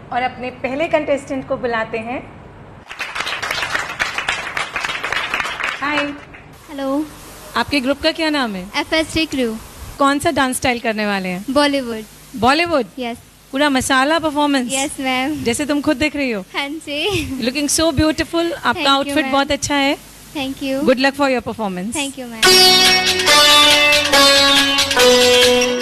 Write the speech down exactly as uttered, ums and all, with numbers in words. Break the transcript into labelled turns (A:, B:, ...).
A: और अपने पहले कंटेस्टेंट को बुलाते हैं। हाय।
B: हेलो।
C: आपके ग्रुप का क्या नाम है?
B: F S T crew.
C: कौन सा डांस स्टाइल करने वाले हैं?
B: बॉलीवुड।
C: बॉलीवुड?
B: यस।
C: पूरा मसाला परफॉर्मेंस?
B: Yes ma'am.
C: जैसे तुम खुद देख रही हो।
B: हाँ जी।
C: Looking so beautiful. आपका आउटफिट बहुत अच्छा है।
B: Thank you.
C: Good luck for your performance.
B: Thank you ma'am.